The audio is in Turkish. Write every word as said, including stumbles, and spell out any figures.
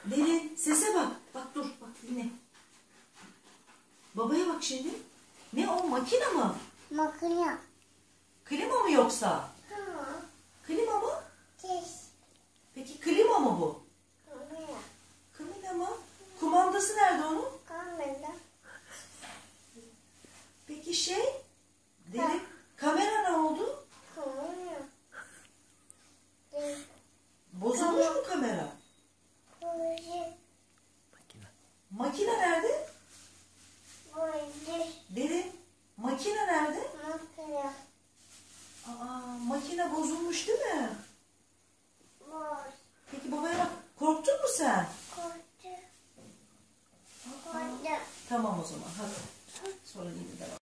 Derin sese bak. Bak dur bak dinle. Babaya bak şimdi. Ne o, makine mi? Makine. Klima mı yoksa? Ha. Klima mı? Kes. Peki klima mı bu? Kamera. Klima mı? Kumandası nerede onun? Kamera. Peki şey? Derin kamera ne oldu? Kamera. De. Bozulmuş mu kamera? Proje. Makine nerede? Proje. Derin makine nerede? Makine. Aa, makine bozulmuş değil mi?